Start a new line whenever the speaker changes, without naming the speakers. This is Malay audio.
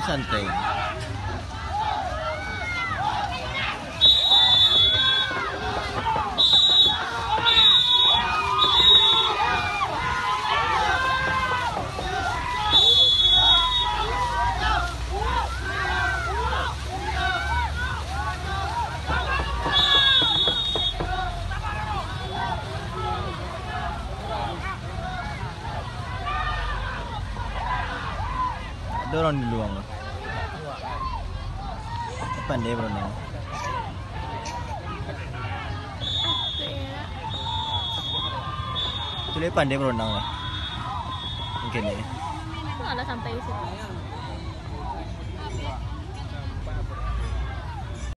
santai. Ada orang di luar tu. Pandai berenang. Tu dia pandai berenang lah. Mungkin ni.
Malah sampai di sini.